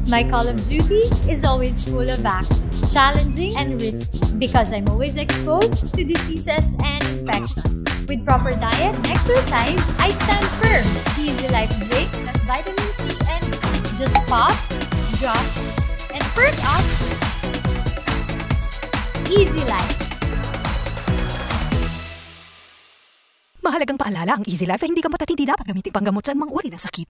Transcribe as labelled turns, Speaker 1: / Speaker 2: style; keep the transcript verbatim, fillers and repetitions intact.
Speaker 1: My call of duty is always full of action, challenging and risky because I'm always exposed to diseases and infections. With proper diet and exercise, I stand firm. Easylife Zinc has vitamin C and B. Just pop, drop, and perk up. Easylife.
Speaker 2: Mahalagang paalala, ang Easylife ay hindi gamot at hindi dapat gamitin panggamot sa anumang uri ng sakit.